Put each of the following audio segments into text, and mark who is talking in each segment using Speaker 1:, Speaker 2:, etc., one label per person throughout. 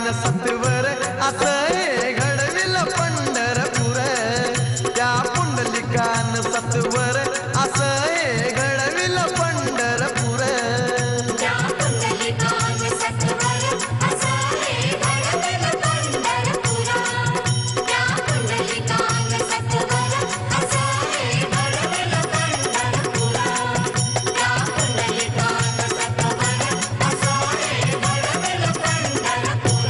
Speaker 1: पुंडलिकान सत्वर असं घडविल पंढरपूर, त्या पुंडलिकान सत्वर असं घडविल पंढरपूर, त्या पुंडलिकान सत्वर असं घडविल पंढरपूर, त्या पुंडलिकान सत्वर असं घडविल पंढरपूर, त्या पुंडलिकान सत्वर असं घडविल पंढरपूर.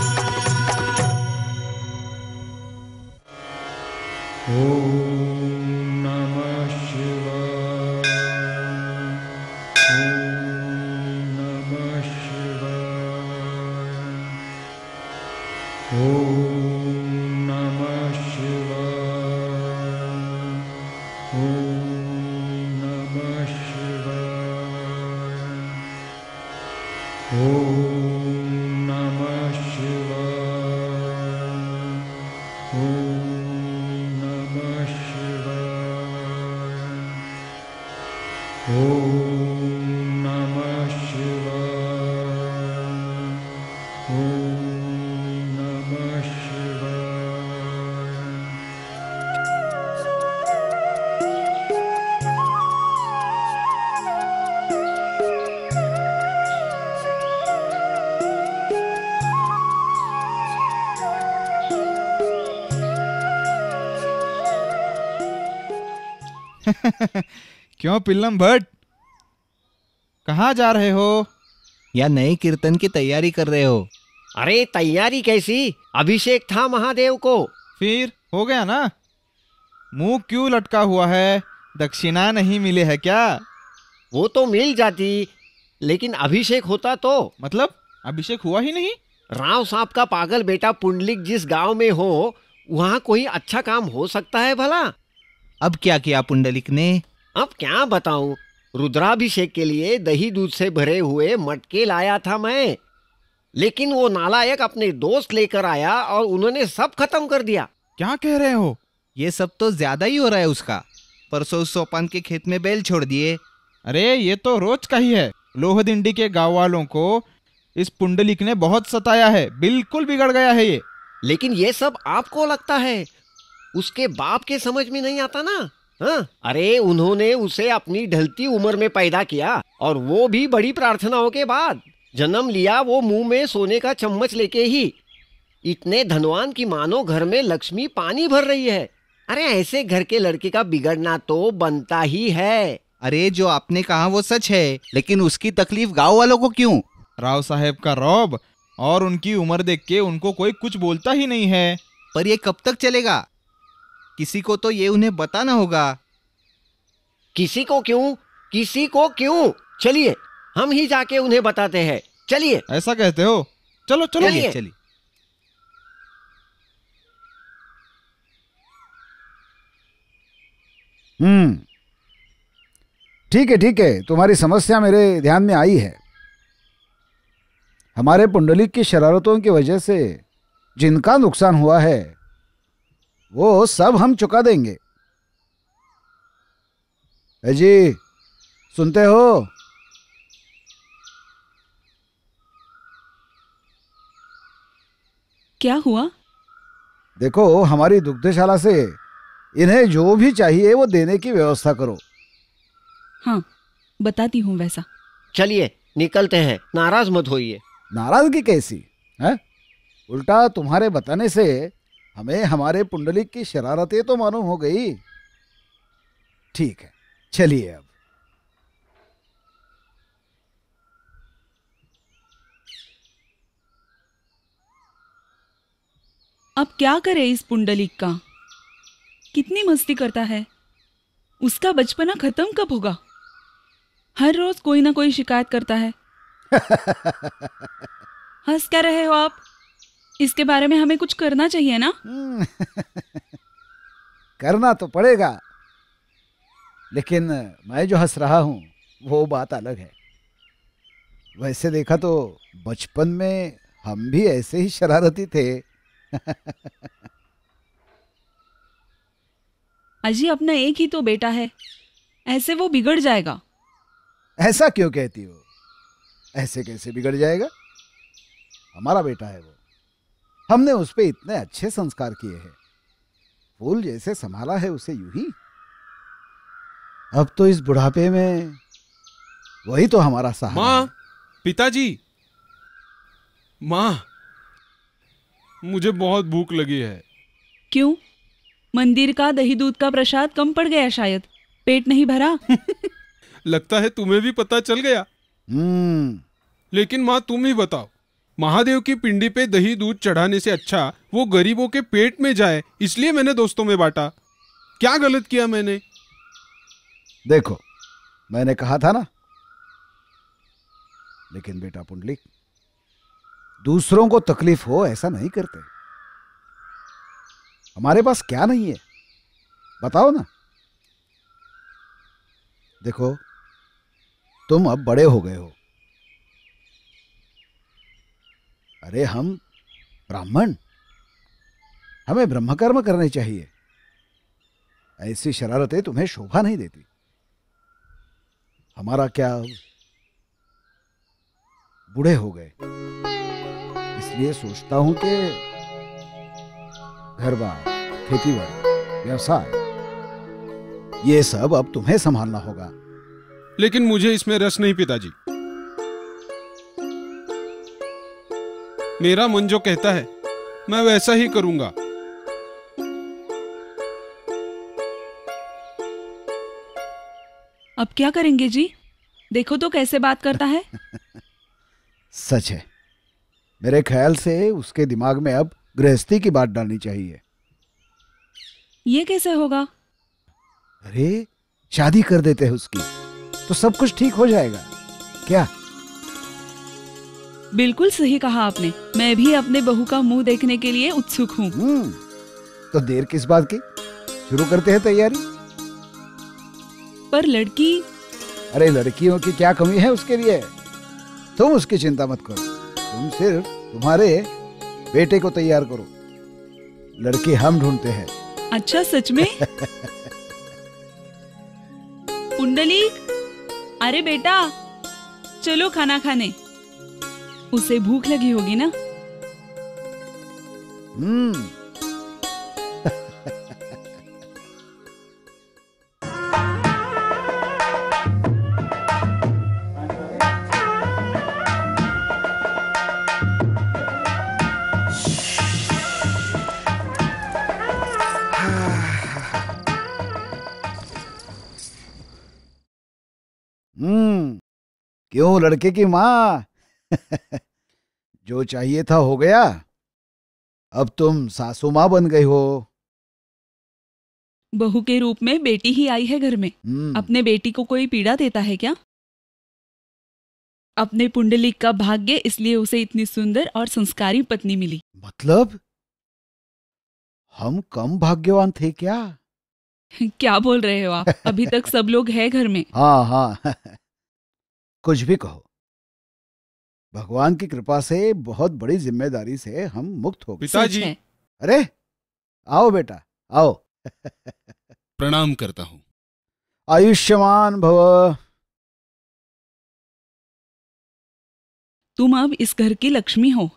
Speaker 2: क्यों पिल्लम भट्ट, कहाँ जा रहे हो?
Speaker 3: या नए कीर्तन की तैयारी कर रहे हो?
Speaker 4: अरे तैयारी कैसी, अभिषेक था महादेव को।
Speaker 2: फिर हो गया ना? मुंह क्यों लटका हुआ है? दक्षिणा नहीं मिले है क्या?
Speaker 4: वो तो मिल जाती, लेकिन अभिषेक होता तो।
Speaker 2: मतलब अभिषेक हुआ ही नहीं?
Speaker 4: राव साहब का पागल बेटा पुंडलिक जिस गांव में हो, वहाँ कोई अच्छा काम हो सकता है भला?
Speaker 3: अब क्या किया पुंडलिक ने?
Speaker 4: अब क्या बताऊं, रुद्राभिषेक के लिए दही दूध से भरे हुए मटके लाया था मैं, लेकिन वो नालायक अपने दोस्त लेकर आया और उन्होंने सब खत्म कर दिया।
Speaker 2: क्या कह रहे हो?
Speaker 3: ये सब तो ज्यादा ही हो रहा है उसका। परसों सोपान के खेत में बैल छोड़ दिए।
Speaker 2: अरे ये तो रोज का ही है। लोहदिंडी के गांव वालों को इस पुंडलिक ने बहुत सताया है, बिल्कुल बिगड़ गया है ये।
Speaker 4: लेकिन ये सब आपको लगता है, उसके बाप के समझ में नहीं आता ना। हाँ? अरे उन्होंने उसे अपनी ढलती उम्र में पैदा किया, और वो भी बड़ी प्रार्थनाओं के बाद। जन्म लिया वो मुंह में सोने का चम्मच लेके ही। इतने धनवान की मानो घर में लक्ष्मी पानी भर रही है। अरे ऐसे घर के लड़के का बिगड़ना तो बनता ही है।
Speaker 3: अरे जो आपने कहा वो सच है, लेकिन उसकी तकलीफ गांव वालों को क्यों?
Speaker 2: राव साहब का रौब और उनकी उम्र देख के उनको कोई कुछ बोलता ही नहीं है।
Speaker 3: पर ये कब तक चलेगा? किसी को तो ये उन्हें बताना होगा।
Speaker 4: किसी को क्यों? किसी को क्यों? चलिए हम ही जाके उन्हें बताते हैं। चलिए।
Speaker 2: ऐसा कहते हो? चलो चलो
Speaker 3: चलिए।
Speaker 5: ठीक है, तुम्हारी समस्या मेरे ध्यान में आई है। हमारे पुंडलिक की शरारतों की वजह से जिनका नुकसान हुआ है वो सब हम चुका देंगे। जी सुनते हो?
Speaker 6: क्या हुआ?
Speaker 5: देखो, हमारी दुग्धशाला से इन्हें जो भी चाहिए वो देने की व्यवस्था करो।
Speaker 6: हाँ, बताती हूँ वैसा।
Speaker 4: चलिए निकलते हैं, नाराज मत होइए।
Speaker 5: नाराजगी कैसी है? उल्टा तुम्हारे बताने से हमें हमारे पुंडलिक की शरारतें तो मालूम हो गई। ठीक है, चलिए अब।
Speaker 6: अब क्या करे इस पुंडलिक का? कितनी मस्ती करता है। उसका बचपना खत्म कब होगा? हर रोज कोई ना कोई शिकायत करता है। हंस क्या रहे हो आप? इसके बारे में हमें कुछ करना चाहिए ना?
Speaker 5: करना तो पड़ेगा, लेकिन मैं जो हंस रहा हूं वो बात अलग है। वैसे देखा तो बचपन में हम भी ऐसे ही शरारती थे।
Speaker 6: अजी अपना एक ही तो बेटा है, ऐसे वो बिगड़ जाएगा।
Speaker 5: ऐसा क्यों कहती हो? ऐसे कैसे बिगड़ जाएगा? हमारा बेटा है वो, हमने उस पे इतने अच्छे संस्कार किए हैं, फूल जैसे संभाला है उसे यूं ही। अब तो इस बुढ़ापे में वही तो हमारा सहारा
Speaker 7: माँ,
Speaker 5: है।
Speaker 7: पिताजी, माँ, मुझे बहुत भूख लगी है।
Speaker 6: क्यों? मंदिर का दही दूध का प्रसाद कम पड़ गया शायद, पेट नहीं भरा?
Speaker 7: लगता है तुम्हें भी पता चल गया। लेकिन माँ, तुम ही बताओ, महादेव की पिंडी पे दही दूध चढ़ाने से अच्छा वो गरीबों के पेट में जाए, इसलिए मैंने दोस्तों में बांटा। क्या गलत किया मैंने?
Speaker 5: देखो, मैंने कहा था ना। लेकिन बेटा पुंडलिक, दूसरों को तकलीफ हो ऐसा नहीं करते। हमारे पास क्या नहीं है बताओ ना। देखो, तुम अब बड़े हो गए हो। अरे हम ब्राह्मण, हमें ब्रह्मकर्म करने चाहिए। ऐसी शरारतें तुम्हें शोभा नहीं देती। हमारा क्या, बूढ़े हो गए, इसलिए सोचता हूं कि घर बार, खेती बाड़ी, व्यवसाय, ये सब अब तुम्हें संभालना होगा।
Speaker 7: लेकिन मुझे इसमें रस नहीं पिताजी। मेरा मन जो कहता है मैं वैसा ही करूंगा।
Speaker 6: अब क्या करेंगे जी? देखो तो कैसे बात करता है।
Speaker 5: सच है, मेरे ख्याल से उसके दिमाग में अब गृहस्थी की बात डालनी चाहिए।
Speaker 6: ये कैसे होगा?
Speaker 5: अरे शादी कर देते हैं उसकी, तो सब कुछ ठीक हो जाएगा। क्या?
Speaker 6: बिल्कुल सही कहा आपने। मैं भी अपने बहू का मुंह देखने के लिए उत्सुक हूँ।
Speaker 5: तो देर किस बात की, शुरू करते हैं तैयारी।
Speaker 6: पर लड़की?
Speaker 5: अरे लड़कियों की क्या कमी है उसके लिए, तुम उसकी चिंता मत करो। तुम सिर्फ तुम्हारे बेटे को तैयार करो, लड़की हम ढूंढते हैं।
Speaker 6: अच्छा, सच में? पुंडलिक, अरे बेटा चलो खाना खाने। उसे भूख लगी होगी ना?
Speaker 5: क्यों लड़के की माँ? जो चाहिए था हो गया, अब तुम सासू माँ बन गई हो।
Speaker 6: बहू के रूप में बेटी ही आई है घर में। अपने बेटी को कोई पीड़ा देता है क्या? अपने पुंडलिक का भाग्य, इसलिए उसे इतनी सुंदर और संस्कारी पत्नी मिली।
Speaker 5: मतलब हम कम भाग्यवान थे क्या?
Speaker 6: क्या बोल रहे हो आप? अभी तक सब लोग हैं घर में।
Speaker 5: हाँ हाँ कुछ भी कहो, भगवान की कृपा से बहुत बड़ी जिम्मेदारी से हम मुक्त हो गए।
Speaker 7: पिताजी,
Speaker 5: अरे आओ बेटा आओ।
Speaker 7: प्रणाम करता हूँ।
Speaker 5: आयुष्मान भव।
Speaker 6: तुम अब इस घर की लक्ष्मी हो।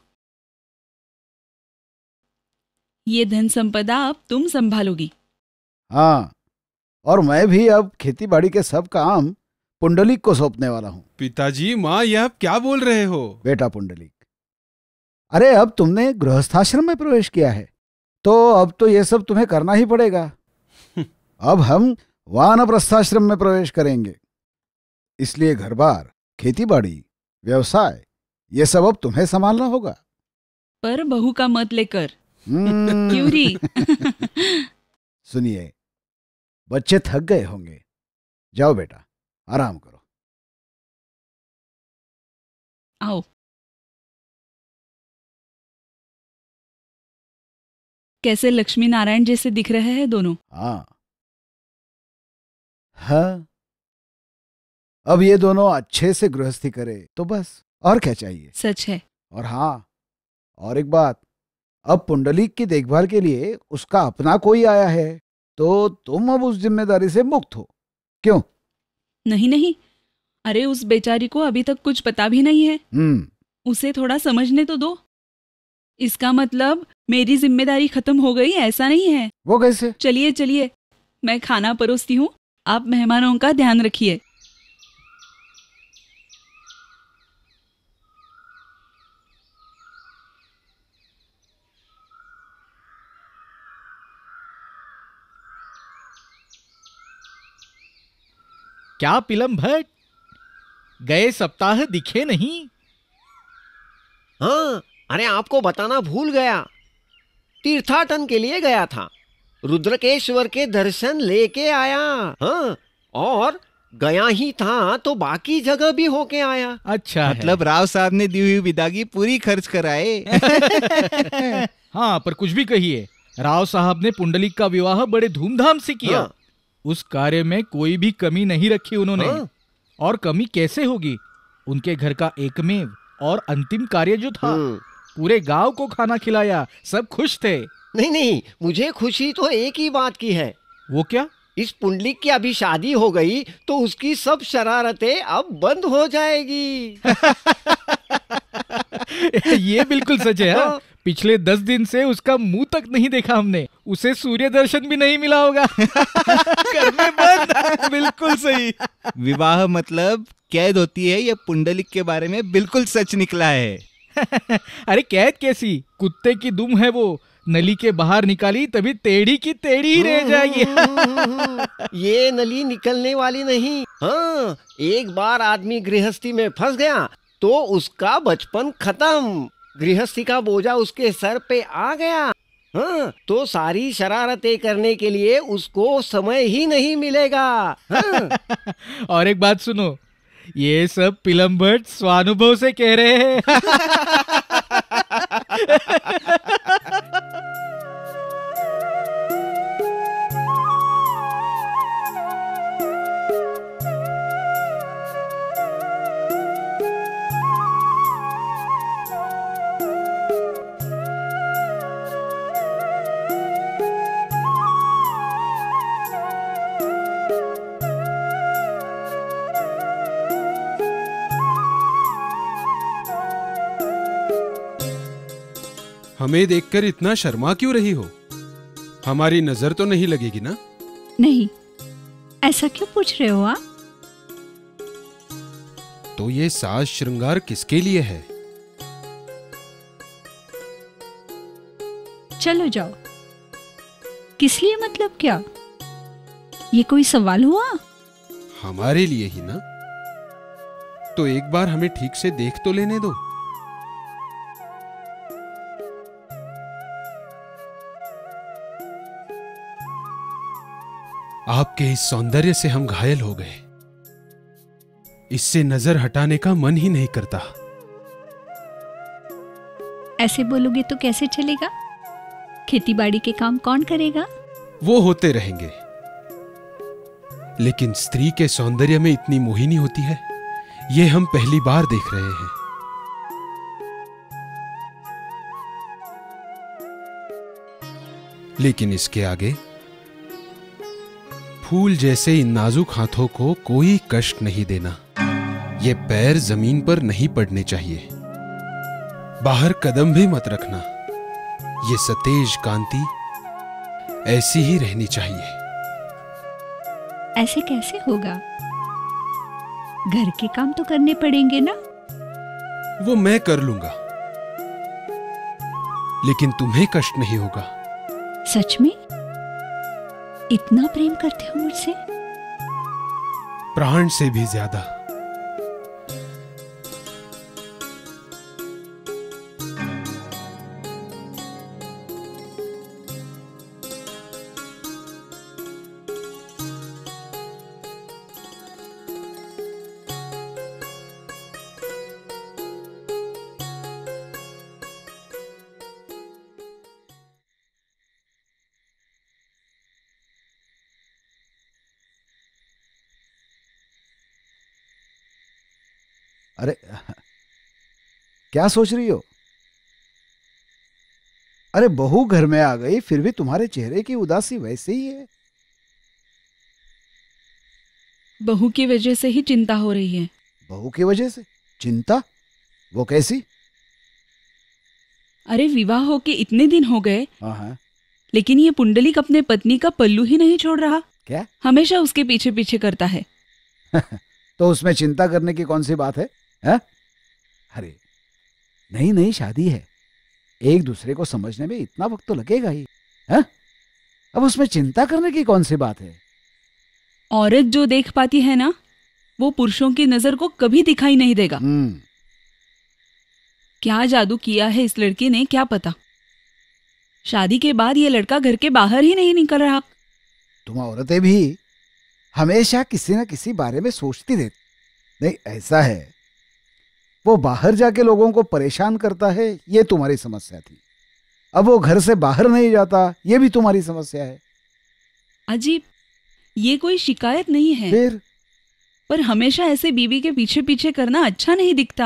Speaker 6: ये धन संपदा अब तुम संभालोगी।
Speaker 5: हाँ, और मैं भी अब खेती बाड़ी के सब काम पुंडलिक को सौंपने वाला हूँ।
Speaker 7: पिताजी, माँ ये आप क्या बोल रहे हो?
Speaker 5: बेटा पुंडलिक, अरे अब तुमने गृहस्थाश्रम में प्रवेश किया है, तो अब तो ये सब तुम्हें करना ही पड़ेगा। अब हम वानप्रस्थाश्रम में प्रवेश करेंगे, इसलिए घर बार, खेती बाड़ी, व्यवसाय, ये सब अब तुम्हें संभालना होगा।
Speaker 6: पर बहू का मत लेकर। क्यों री?
Speaker 5: सुनिए, बच्चे थक गए होंगे, जाओ बेटा आराम करो।
Speaker 6: आओ। कैसे लक्ष्मी नारायण जैसे दिख रहे हैं दोनों।
Speaker 5: हाँ हाँ, अब ये दोनों अच्छे से गृहस्थी करे तो बस, और क्या चाहिए।
Speaker 6: सच है।
Speaker 5: और हाँ, और एक बात, अब पुंडलिक की देखभाल के लिए उसका अपना कोई आया है, तो तुम अब उस जिम्मेदारी से मुक्त हो। क्यों?
Speaker 6: नहीं नहीं, अरे उस बेचारी को अभी तक कुछ पता भी नहीं है। उसे थोड़ा समझने तो दो। इसका मतलब मेरी जिम्मेदारी खत्म हो गई ऐसा नहीं है।
Speaker 5: वो कैसे?
Speaker 6: चलिए चलिए, मैं खाना परोसती हूँ, आप मेहमानों का ध्यान रखिए।
Speaker 8: क्या पिलम भट्ट, गए सप्ताह दिखे नहीं?
Speaker 4: हाँ, अरे आपको बताना भूल गया, तीर्थाटन के लिए गया था, रुद्रकेश्वर के दर्शन लेके आया। हाँ, और गया ही था तो बाकी जगह भी होके आया।
Speaker 8: अच्छा
Speaker 3: मतलब राव साहब ने दी हुई विदागी पूरी खर्च कराए।
Speaker 8: हाँ, पर कुछ भी कहिए, राव साहब ने पुंडलिक का विवाह बड़े धूमधाम से किया।
Speaker 4: हाँ।
Speaker 8: उस कार्य में कोई भी कमी नहीं रखी उन्होंने।
Speaker 4: हाँ।
Speaker 8: और कमी कैसे होगी? उनके घर का एकमेव और अंतिम कार्य जो था, पूरे गांव को खाना खिलाया, सब खुश थे।
Speaker 4: नहीं नहीं, मुझे खुशी तो एक ही बात की है।
Speaker 8: वो क्या?
Speaker 4: इस पुंडलिक की अभी शादी हो गई तो उसकी सब शरारतें अब बंद हो जाएगी।
Speaker 8: ये बिल्कुल सच है। हाँ? पिछले 10 दिन से उसका मुंह तक नहीं देखा हमने, उसे सूर्य दर्शन भी नहीं मिला होगा। घर में बंद। बिल्कुल सही।
Speaker 3: विवाह मतलब कैद होती है, ये पुंडलिक के बारे में बिल्कुल सच निकला है।
Speaker 8: अरे कैद कैसी, कुत्ते की दुम है वो, नली के बाहर निकाली तभी टेढ़ी की टेढ़ी ही रह जाएगी।
Speaker 4: ये नली निकलने वाली नहीं। हाँ, एक बार आदमी गृहस्थी में फंस गया तो उसका बचपन खत्म, गृहस्थी का बोझा उसके सर पे आ गया। हाँ, तो सारी शरारतें करने के लिए उसको समय ही नहीं मिलेगा। हाँ।
Speaker 8: और एक बात सुनो, ये सब पिलम भट्ट स्वानुभव से कह रहे हैं।
Speaker 7: हमें देखकर इतना शर्मा क्यों रही हो? हमारी नजर तो नहीं लगेगी ना?
Speaker 9: नहीं, ऐसा क्यों पूछ रहे हो आप?
Speaker 7: तो ये साज श्रृंगार किसके लिए है?
Speaker 9: चलो जाओ। किस लिए मतलब क्या? ये कोई सवाल हुआ?
Speaker 7: हमारे लिए ही ना। तो एक बार हमें ठीक से देख तो लेने दो। आपके इस सौंदर्य से हम घायल हो गए, इससे नजर हटाने का मन ही नहीं करता।
Speaker 9: ऐसे बोलोगे तो कैसे चलेगा? खेतीबाड़ी के काम कौन करेगा?
Speaker 7: वो होते रहेंगे, लेकिन स्त्री के सौंदर्य में इतनी मोहिनी होती है, ये हम पहली बार देख रहे हैं। लेकिन इसके आगे फूल जैसे इन नाजुक हाथों को कोई कष्ट नहीं देना। ये पैर जमीन पर नहीं पड़ने चाहिए, बाहर कदम भी मत रखना। ये सतेज कांति ऐसी ही रहनी चाहिए।
Speaker 9: ऐसे कैसे होगा? घर के काम तो करने पड़ेंगे ना?
Speaker 7: वो मैं कर लूंगा, लेकिन तुम्हें कष्ट नहीं होगा।
Speaker 9: सच में? इतना प्रेम करते हो मुझसे?
Speaker 7: प्राण से भी ज्यादा।
Speaker 5: अरे क्या सोच रही हो? अरे बहू घर में आ गई, फिर भी तुम्हारे चेहरे की उदासी वैसे ही है।
Speaker 6: बहू की वजह से ही चिंता हो रही है।
Speaker 5: बहू की वजह से चिंता? वो कैसी?
Speaker 6: अरे विवाह होके इतने दिन हो गए,
Speaker 5: हाँ,
Speaker 6: लेकिन ये पुंडलिक अपने पत्नी का पल्लू ही नहीं छोड़ रहा।
Speaker 5: क्या?
Speaker 6: हमेशा उसके पीछे पीछे करता है।
Speaker 5: तो उसमें चिंता करने की कौन सी बात है? अरे नई नई शादी है, एक दूसरे को समझने में इतना वक्त तो लगेगा ही। अब उसमें चिंता करने की कौन सी बात है?
Speaker 6: औरत जो देख पाती है ना, वो पुरुषों की नजर को कभी दिखाई नहीं देगा। क्या जादू किया है इस लड़की ने, क्या पता। शादी के बाद ये लड़का घर के बाहर ही नहीं निकल रहा।
Speaker 5: तुम औरतें भी हमेशा किसी न किसी बारे में सोचती रहती। नहीं, ऐसा है, वो बाहर जाके लोगों को परेशान करता है, ये तुम्हारी समस्या थी। अब वो घर से बाहर नहीं जाता, ये भी तुम्हारी समस्या है।
Speaker 6: अजीब, ये कोई शिकायत नहीं है,
Speaker 5: फिर?
Speaker 6: पर हमेशा ऐसे बीवी के पीछे पीछे करना अच्छा नहीं दिखता।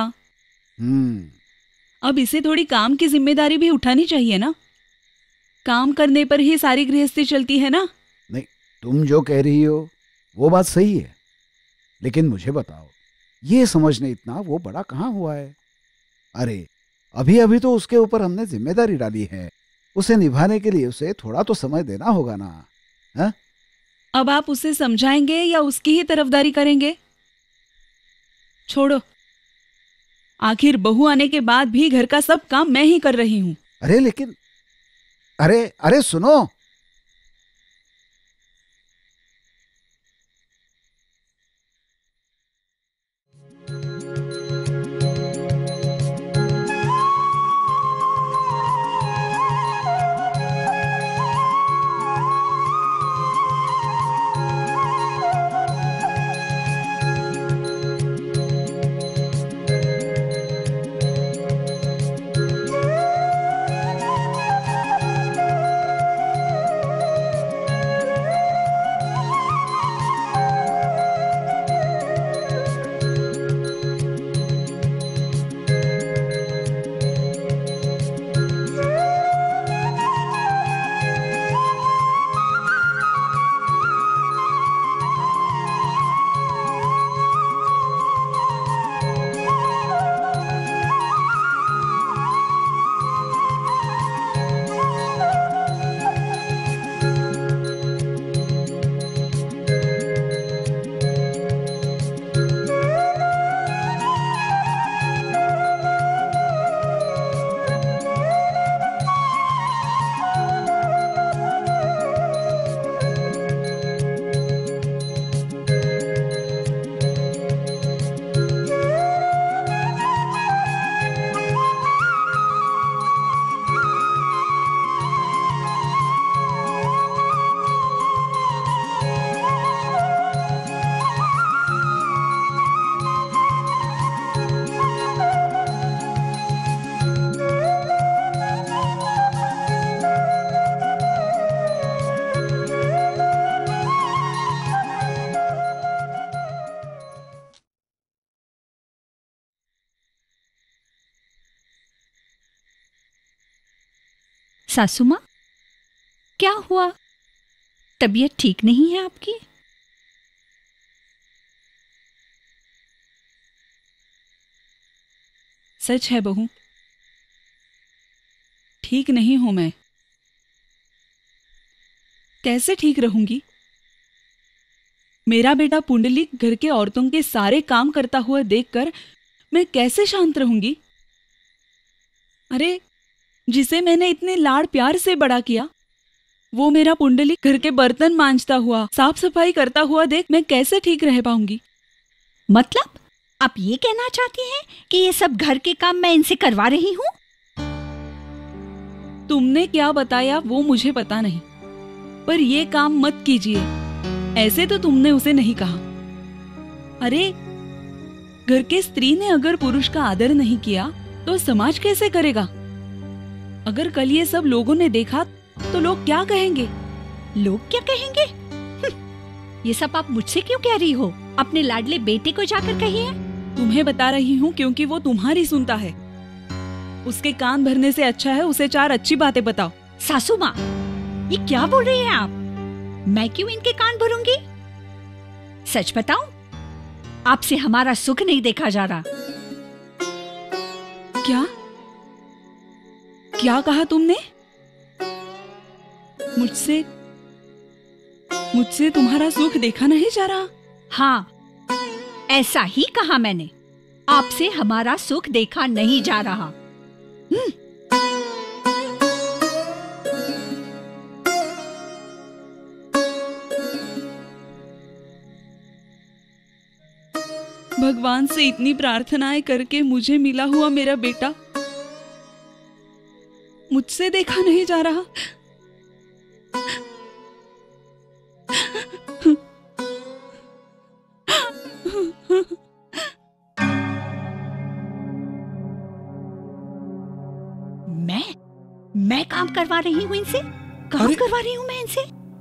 Speaker 6: अब इसे थोड़ी काम की जिम्मेदारी भी उठानी चाहिए ना। काम करने पर ही सारी गृहस्थी चलती है ना।
Speaker 5: नहीं, तुम जो कह रही हो वो बात सही है, लेकिन मुझे बताओ, ये समझने इतना वो बड़ा कहाँ हुआ है? अरे अभी अभी तो उसके ऊपर हमने जिम्मेदारी डाली है, उसे निभाने के लिए उसे थोड़ा तो समय देना होगा ना। हा?
Speaker 6: अब आप उसे समझाएंगे या उसकी ही तरफदारी करेंगे? छोड़ो, आखिर बहू आने के बाद भी घर का सब काम मैं ही कर रही हूँ।
Speaker 5: अरे लेकिन अरे सुनो,
Speaker 9: सासू माँ, क्या हुआ? तबीयत ठीक नहीं है आपकी?
Speaker 6: सच है बहू, ठीक नहीं हूं मैं। कैसे ठीक रहूंगी? मेरा बेटा पुंडलिक घर के औरतों के सारे काम करता हुआ देखकर मैं कैसे शांत रहूंगी? अरे जिसे मैंने इतने लाड़ प्यार से बड़ा किया, वो मेरा पुंडलिक घर के बर्तन मांजता हुआ, साफ सफाई करता हुआ देख मैं कैसे ठीक रह पाऊंगी?
Speaker 9: मतलब आप ये कहना चाहती हैं कि ये सब घर के काम मैं इनसे करवा रही हूँ?
Speaker 6: तुमने क्या बताया वो मुझे पता नहीं, पर ये काम मत कीजिए, ऐसे तो तुमने उसे नहीं कहा। अरे घर के स्त्री ने अगर पुरुष का आदर नहीं किया तो समाज कैसे करेगा? अगर कल ये सब लोगों ने देखा तो लोग क्या कहेंगे?
Speaker 9: लोग क्या कहेंगे? ये सब आप मुझसे क्यों कह रही हो? अपने लाडले बेटे को जाकर कहिए।
Speaker 6: तुम्हें बता रही हूँ क्योंकि वो तुम्हारी सुनता है। उसके कान भरने से अच्छा है उसे 4 अच्छी बातें बताओ।
Speaker 9: सासू माँ, ये क्या बोल रही हैं आप? मैं क्यों इनके कान भरूंगी? सच बताऊं, आपसे हमारा सुख नहीं देखा जा रहा।
Speaker 6: क्या क्या कहा तुमने? मुझसे तुम्हारा सुख देखा नहीं जा रहा?
Speaker 9: हाँ, ऐसा ही कहा मैंने। आपसे हमारा सुख देखा नहीं जा रहा।
Speaker 6: भगवान से इतनी प्रार्थनाएं करके मुझे मिला हुआ मेरा बेटा मुझसे देखा नहीं जा रहा।
Speaker 9: मैं काम करवा रही हूँ इनसे। काम करवा रही हूँ मैं इनसे।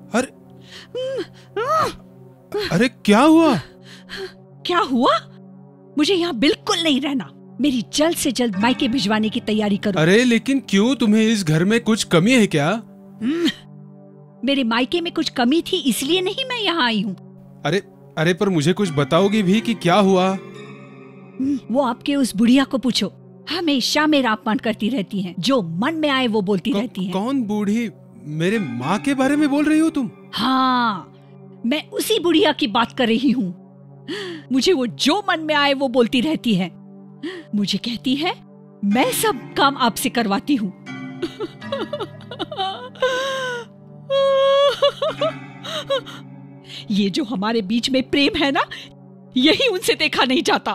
Speaker 7: अरे क्या हुआ?
Speaker 9: क्या हुआ? मुझे यहाँ बिल्कुल नहीं रहना। मेरी जल्द से जल्द मायके भिजवाने की तैयारी करो।
Speaker 7: अरे लेकिन क्यों? तुम्हें इस घर में कुछ कमी है क्या?
Speaker 9: मेरे मायके में कुछ कमी थी, इसलिए नहीं मैं यहाँ आई हूँ।
Speaker 7: अरे पर मुझे कुछ बताओगी भी कि क्या हुआ?
Speaker 9: वो आपके उस बुढ़िया को पूछो। हमेशा मेरा अपमान करती रहती है, जो मन में आए वो बोलती रहती है।
Speaker 7: कौन बूढ़ी? मेरे माँ के बारे में बोल रही हो तुम?
Speaker 9: हाँ, मैं उसी बुढ़िया की बात कर रही हूँ। मुझे वो जो मन में आए वो बोलती रहती है। मुझे कहती है मैं सब काम आपसे करवाती हूँ। ये जो हमारे बीच में प्रेम है ना, यही उनसे देखा नहीं जाता।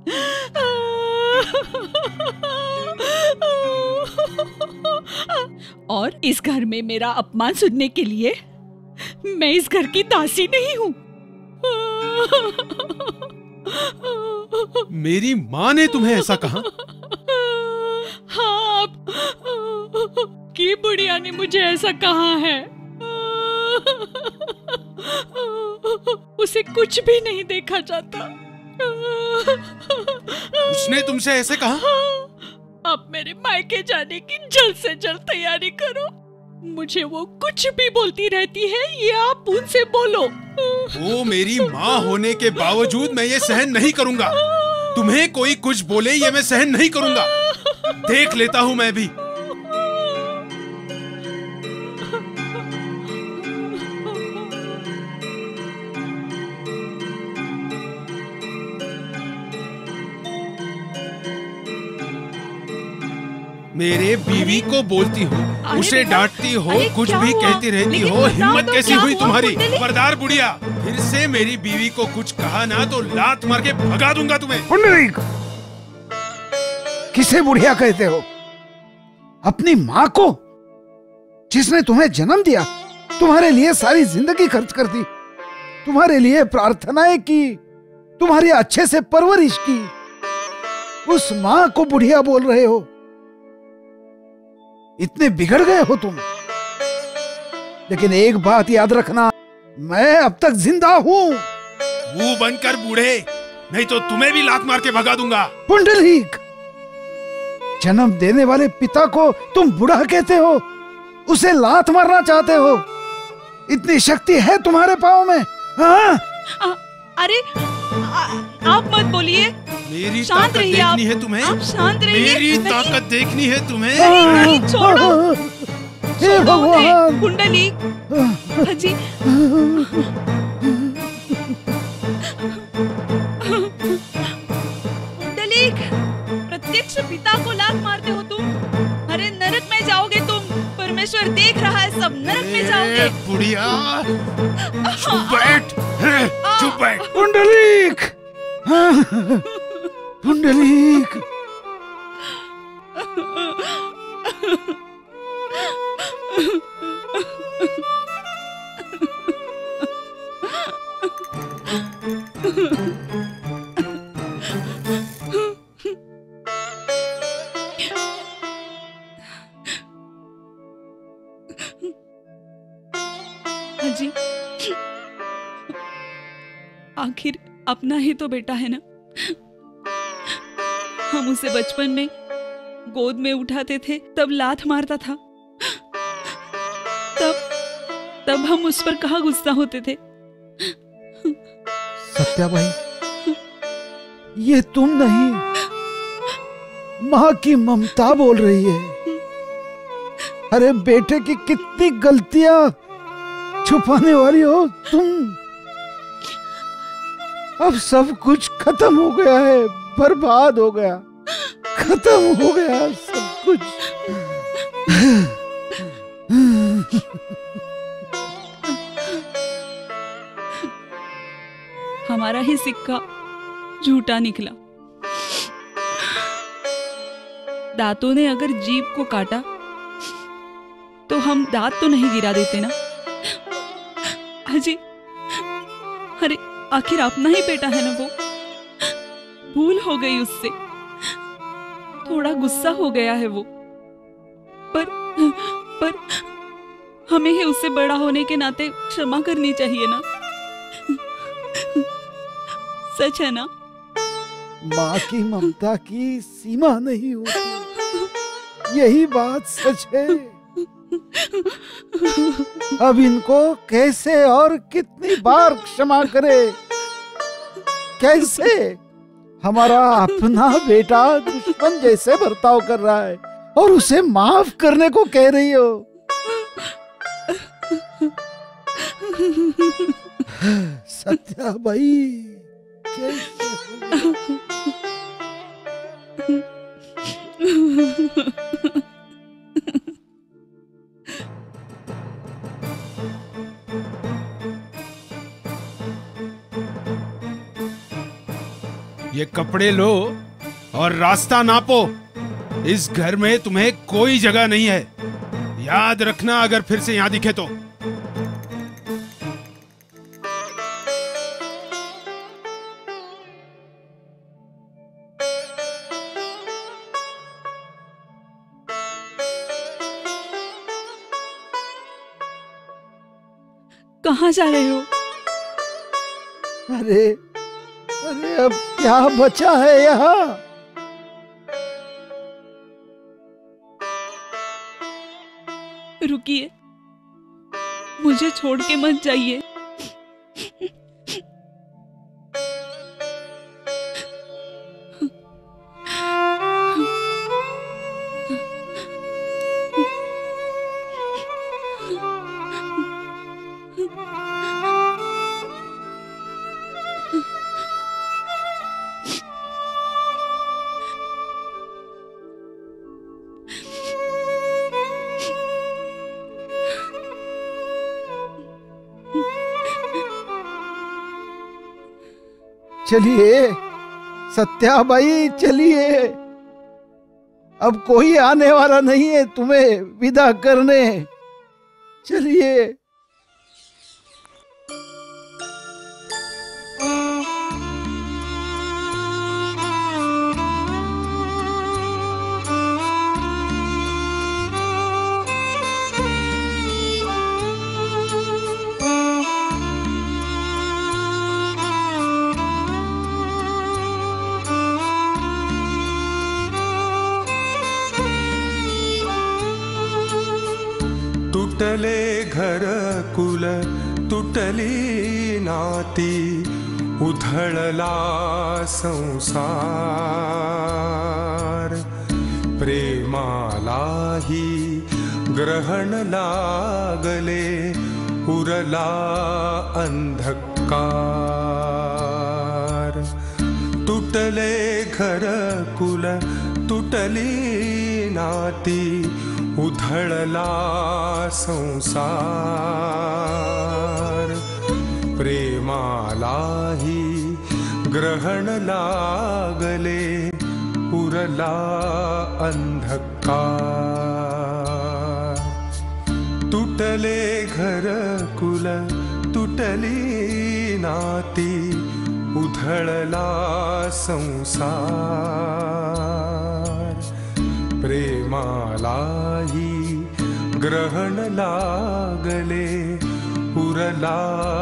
Speaker 9: और इस घर में मेरा अपमान सुनने के लिए मैं इस घर की दासी नहीं हूँ।
Speaker 7: मेरी माँ ने तुम्हें ऐसा कहा?
Speaker 9: हाँ, की बुढ़िया ने मुझे ऐसा कहा है। उसे कुछ भी नहीं देखा जाता।
Speaker 7: उसने तुमसे ऐसे कहा?
Speaker 9: अब मेरे मायके जाने की जल्द से जल्द तैयारी करो। मुझे वो कुछ भी बोलती रहती है, ये आप उनसे बोलो।
Speaker 7: वो मेरी माँ होने के बावजूद मैं ये सहन नहीं करूंगा। तुम्हें कोई कुछ बोले ये मैं सहन नहीं करूंगा। देख लेता हूँ मैं भी। मेरे बीवी को बोलती हो, उसे डांटती हो, कुछ भी कहती रहती हो। हिम्मत कैसी हुई तुम्हारी खबरदार बुढ़िया? फिर से मेरी बीवी को कुछ कहा ना तो लात मार के भगा दूंगा तुम्हें।
Speaker 5: पुंडलिक, किसे बुढ़िया कहते हो? अपनी माँ को, जिसने तुम्हें जन्म दिया, तुम्हारे लिए सारी जिंदगी खर्च कर दी, तुम्हारे लिए प्रार्थनाएं की, तुम्हारी अच्छे से परवरिश की, उस माँ को बुढ़िया बोल रहे हो? इतने बिगड़ गए हो तुम। लेकिन एक बात याद रखना, मैं अब तक जिंदा हूँ।
Speaker 7: मुंह बनकर बूढ़े, नहीं तो तुम्हें भी लात मार के भगा दूंगा।
Speaker 5: पुंडलिक, जन्म देने वाले पिता को तुम बूढ़ा कहते हो, उसे लात मारना चाहते हो? इतनी शक्ति है तुम्हारे पाँव में? हाँ?
Speaker 6: अरे आप मत बोलिए।
Speaker 7: मेरी ताकत देखनी है तुम्हें?
Speaker 6: आप शांत रहिए।
Speaker 7: मेरी ताकत देखनी है तुम्हें?
Speaker 6: नहीं, छोड़ो।
Speaker 5: हे भगवान।
Speaker 6: पुंडलिक जी, पुंडलिक, प्रत्यक्ष पिता को लात मारते हो तुम। अरे नरक में जाओगे तुम। परमेश्वर देख रहा है सब। नरक में जाओगे।
Speaker 7: बुढ़िया, चुप बैठ, चुप बैठ।
Speaker 5: पुंडलिक, पुंडलिक,
Speaker 6: जी, आखिर अपना ही तो बेटा है ना। हम उसे बचपन में गोद में उठाते थे, तब लात मारता था, तब हम उस पर कहाँ गुस्सा होते थे।
Speaker 5: सत्याबाई, ये तुम नहीं, माँ की ममता बोल रही है। अरे बेटे की कितनी गलतियां छुपाने वाली हो तुम। अब सब कुछ खत्म हो गया है, बर्बाद हो गया, खत्म हो गया सब कुछ।
Speaker 6: हमारा ही सिक्का झूठा निकला। दांतों ने अगर जीभ को काटा तो हम दांत तो नहीं गिरा देते ना अजी। अरे आखिर अपना ही बेटा है ना वो। भूल हो गई उससे, थोड़ा गुस्सा हो गया है वो, पर हमें ही उससे बड़ा होने के नाते क्षमा करनी चाहिए ना। सच है ना?
Speaker 5: माँ की ममता की सीमा नहीं होती, यही बात सच है। अब इनको कैसे और कितनी बार क्षमा करे? कैसे? हमारा अपना बेटा दुश्मन जैसे बर्ताव कर रहा है और उसे माफ करने को कह रही हो। सत्या भाई कैसे?
Speaker 7: ये कपड़े लो और रास्ता नापो। इस घर में तुम्हें कोई जगह नहीं है, याद रखना अगर फिर से यहां दिखे तो।
Speaker 6: कहाँ जा रहे हो?
Speaker 5: अरे अब क्या बचा है यहाँ?
Speaker 6: रुकिए, मुझे छोड़ के मत जाइए।
Speaker 5: चलिए सत्याबाई, चलिए। अब कोई आने वाला नहीं है तुम्हें विदा करने। चलिए।
Speaker 10: तुटले घर कुल तुटली नाती, उधळला संसार। प्रेमालाही ग्रहण लागले, उरला अंधकार। तुटले घर कुल तुटली नाती, उधळला संसार। प्रेमालाही ग्रहण लागले, उरला अंधकार। तुटले घर कुल तुटली नाती, उधळला संसार। प्रेमालाही ग्रहण लागले, उरला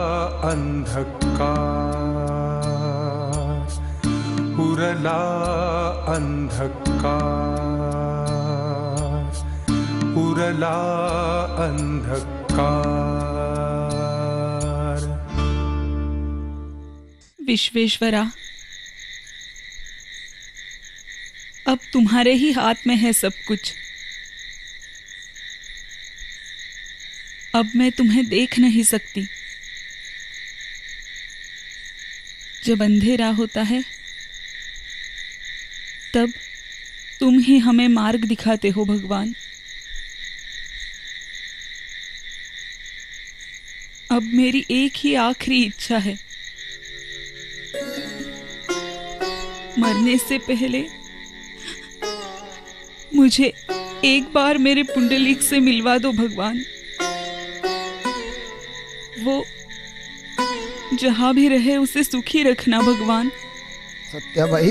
Speaker 10: अंधकार। उरला अंधकार। उरला अंधकार।
Speaker 6: विश्वेश्वरा, अब तुम्हारे ही हाथ में है सब कुछ। अब मैं तुम्हें देख नहीं सकती। जब अंधेरा होता है तब तुम ही हमें मार्ग दिखाते हो भगवान। अब मेरी एक ही आखिरी इच्छा है, मरने से पहले मुझे एक बार मेरे पुंडलिक से मिलवा दो भगवान। वो जहां भी रहे उसे सुखी रखना भगवान।
Speaker 5: सत्या भाई,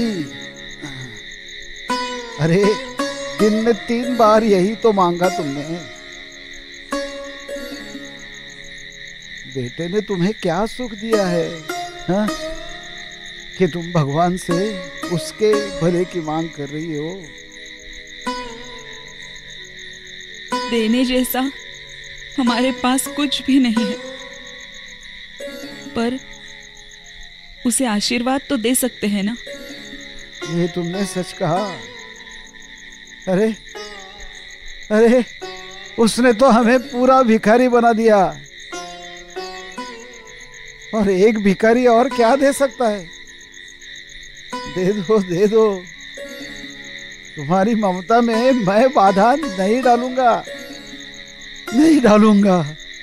Speaker 5: अरे दिन में 3 बार यही तो मांगा तुमने। बेटे ने तुम्हें क्या सुख दिया है, हाँ? कि तुम भगवान से उसके भले की मांग कर रही हो।
Speaker 6: देने जैसा हमारे पास कुछ भी नहीं है, पर उसे आशीर्वाद तो दे सकते हैं ना।
Speaker 5: ये तुमने सच कहा। अरे अरे, उसने तो हमें पूरा भिखारी बना दिया, और एक भिखारी और क्या दे सकता है। दे दो दे दो, तुम्हारी ममता में मैं बाधा नहीं डालूंगा, नहीं डालूंगा।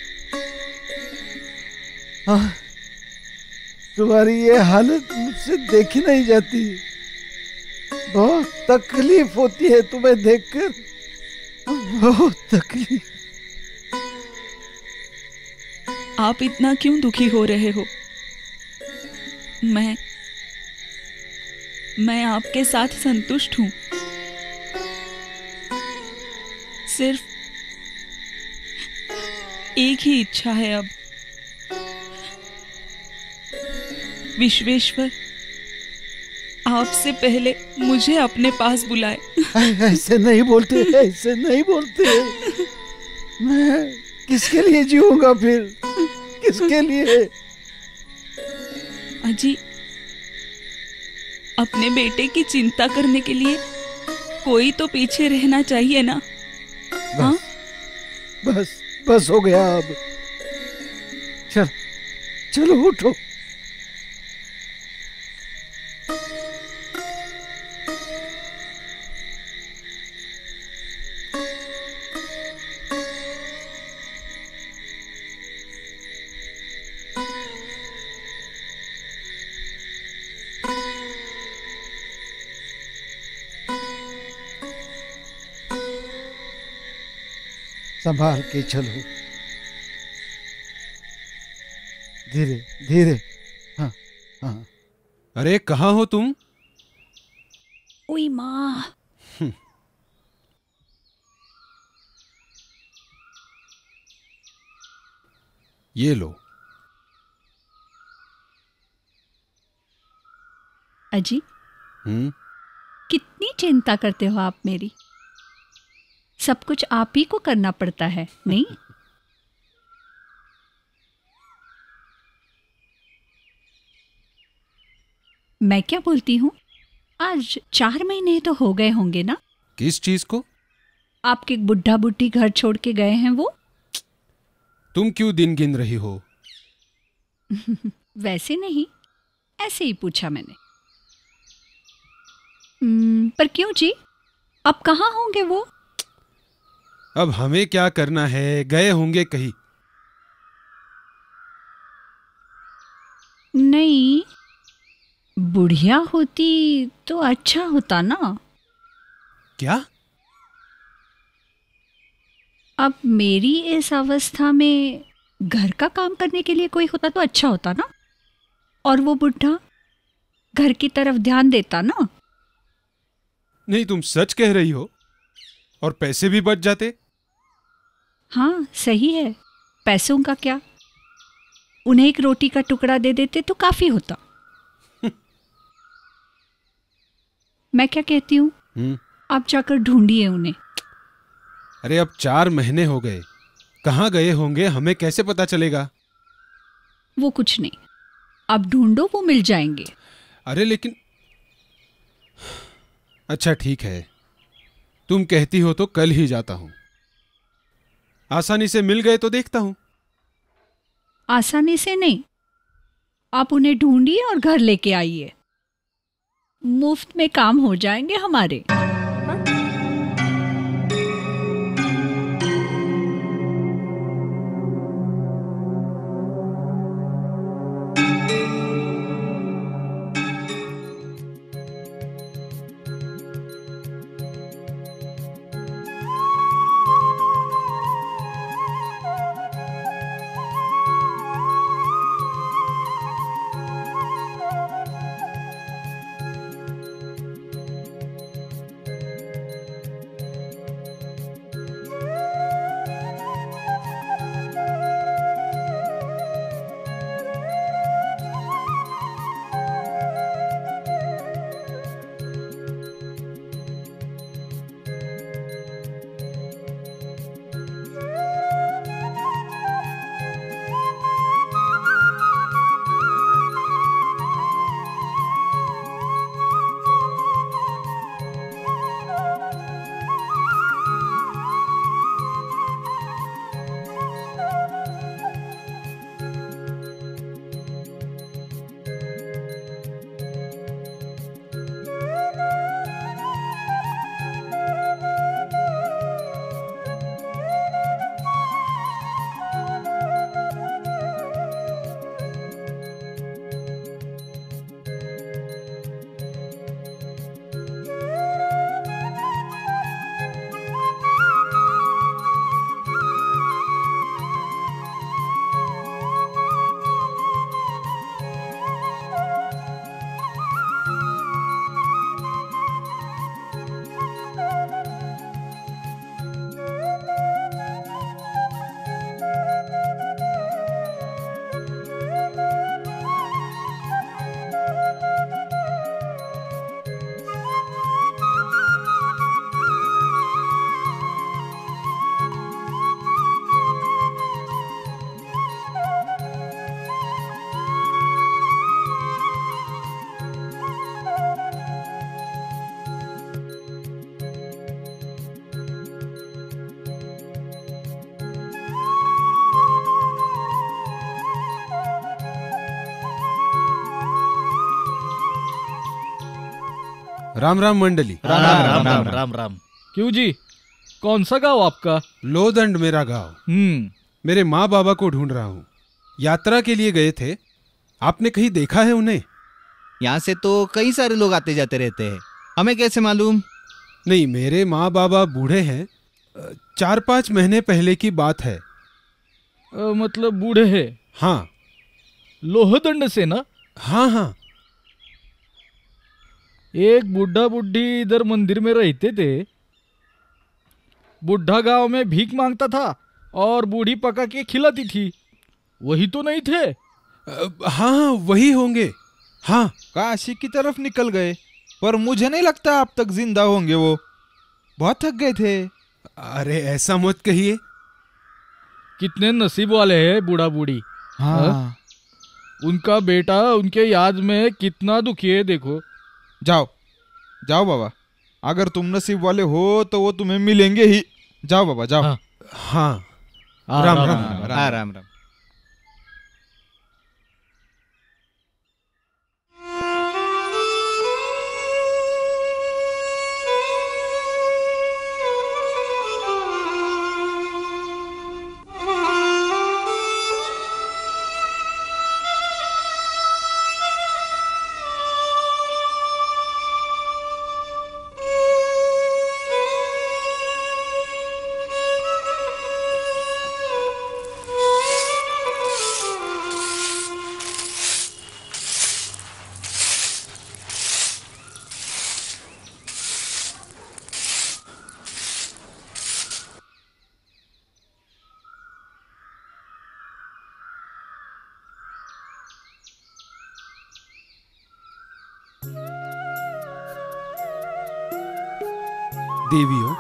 Speaker 5: तुम्हारी ये हालत मुझसे देखी नहीं जाती। बहुत तकलीफ होती है तुम्हें देखकर, बहुत तकलीफ।
Speaker 6: आप इतना क्यों दुखी हो रहे हो? मैं आपके साथ संतुष्ट हूं। सिर्फ एक ही इच्छा है अब, विश्वेश्वर आपसे पहले मुझे अपने पास बुलाए।
Speaker 5: ऐसे नहीं बोलते, ऐसे नहीं बोलते। मैं किसके लिए जीऊंगा फिर, किसके लिए?
Speaker 6: अजी, अपने बेटे की चिंता करने के लिए कोई तो पीछे रहना चाहिए ना। हाँ?
Speaker 5: बस बस हो गया अब। चलो उठो। संभाल के चलो, धीरे धीरे। हाँ हाँ।
Speaker 7: अरे कहाँ हो तुम?
Speaker 9: ओई माँ।
Speaker 7: ये लो।
Speaker 9: अजी, कितनी चिंता करते हो आप मेरी। सब कुछ आप ही को करना पड़ता है, नहीं? मैं क्या बोलती हूँ, आज 4 महीने तो हो गए होंगे ना?
Speaker 7: किस चीज को?
Speaker 9: आपके बुढ़ा बुढ़ी घर छोड़ के गए हैं वो।
Speaker 7: तुम क्यों दिन गिन रही हो?
Speaker 9: वैसे नहीं, ऐसे ही पूछा मैंने। पर क्यों जी, अब कहाँ होंगे वो?
Speaker 7: अब हमें क्या करना है, गए होंगे कहीं।
Speaker 9: नहीं, बुढ़िया होती तो अच्छा होता ना।
Speaker 7: क्या?
Speaker 9: अब मेरी इस अवस्था में घर का काम करने के लिए कोई होता तो अच्छा होता ना, और वो बुढ़ा घर की तरफ ध्यान देता ना।
Speaker 7: नहीं, तुम सच कह रही हो, और पैसे भी बच जाते।
Speaker 9: हाँ सही है, पैसों का क्या, उन्हें एक रोटी का टुकड़ा दे देते तो काफी होता। मैं क्या कहती हूँ, आप जाकर ढूंढिए उन्हें।
Speaker 7: अरे अब 4 महीने हो गए, कहाँ गए होंगे हमें कैसे पता चलेगा?
Speaker 9: वो कुछ नहीं, आप ढूंढो, वो मिल जाएंगे।
Speaker 7: अरे लेकिन, अच्छा ठीक है, तुम कहती हो तो कल ही जाता हूं। आसानी से मिल गए तो देखता हूँ।
Speaker 9: आसानी से नहीं, आप उन्हें ढूंढिए और घर लेके आइए। मुफ्त में काम हो जाएंगे हमारे।
Speaker 7: राम राम मंडली।
Speaker 8: राम राम राम राम राम। क्यों जी, कौन सा गांव आपका?
Speaker 7: लोदंड मेरा गांव। मेरे माँ बाबा को ढूंढ रहा हूँ। यात्रा के लिए गए थे। आपने कहीं देखा है उन्हें?
Speaker 3: यहाँ से तो कई सारे लोग आते जाते रहते हैं, हमें कैसे मालूम?
Speaker 7: नहीं, मेरे माँ बाबा बूढ़े हैं। 4-5 महीने पहले की बात है।
Speaker 8: मतलब बूढ़े हैं?
Speaker 7: हाँ।
Speaker 8: लोहदंड से ना?
Speaker 7: हाँ हाँ।
Speaker 8: एक बुढ़ा बुढ़ी इधर मंदिर में रहते थे। बुढ़ा गांव में भीख मांगता था और बूढ़ी पका के खिलाती थी। वही तो नहीं थे?
Speaker 7: हाँ वही होंगे। हाँ।
Speaker 2: काशी की तरफ निकल गए, पर मुझे नहीं लगता अब तक जिंदा होंगे। वो बहुत थक गए थे।
Speaker 7: अरे ऐसा मत कहिए।
Speaker 8: कितने नसीब वाले हैं बूढ़ा बूढ़ी।
Speaker 2: हाँ।
Speaker 8: उनका बेटा उनके याद में कितना दुखी है देखो।
Speaker 2: जाओ जाओ बाबा, अगर तुम नसीब वाले हो तो वो तुम्हें मिलेंगे ही। जाओ बाबा जाओ।
Speaker 7: हाँ। राम राम
Speaker 3: राम राम।
Speaker 7: देवियों,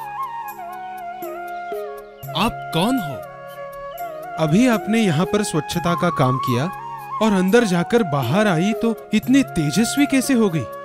Speaker 7: आप कौन हो? अभी आपने यहाँ पर स्वच्छता का काम किया और अंदर जाकर बाहर आई तो इतनी तेजस्वी कैसे हो गई?